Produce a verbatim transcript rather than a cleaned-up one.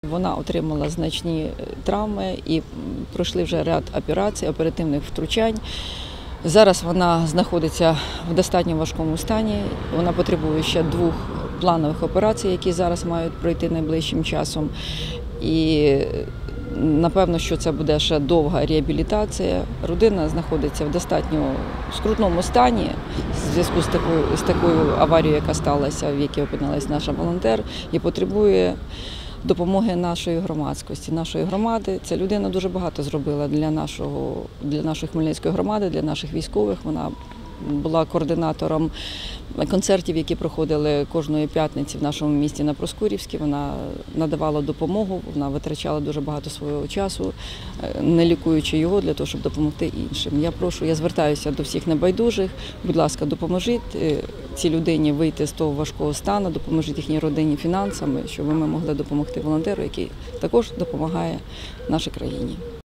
Вона отримала значні травми і пройшли вже ряд операцій, оперативних втручань. Зараз вона знаходиться в достатньо важкому стані. Вона потребує ще двох планових операцій, які зараз мають пройти найближчим часом. І напевно, що це буде ще довга реабілітація. Родина знаходиться в достатньо скрутному стані в зв'язку з такою, з такою аварією, яка сталася, в якій опинилась наша волонтер, і потребує допомоги нашої громадськості, нашої громади. Ця людина дуже багато зробила для нашого, для нашої Хмельницької громади, для наших військових. Вона була координатором концертів, які проходили кожної п'ятниці в нашому місті на Проскурівській. Вона надавала допомогу, вона витрачала дуже багато свого часу, не лікуючи його, для того, щоб допомогти іншим. Я прошу, я звертаюся до всіх небайдужих, будь ласка, допоможіть цій людині вийти з того важкого стану, допоможіть їхній родині фінансами, щоб ми могли допомогти волонтеру, який також допомагає нашій країні.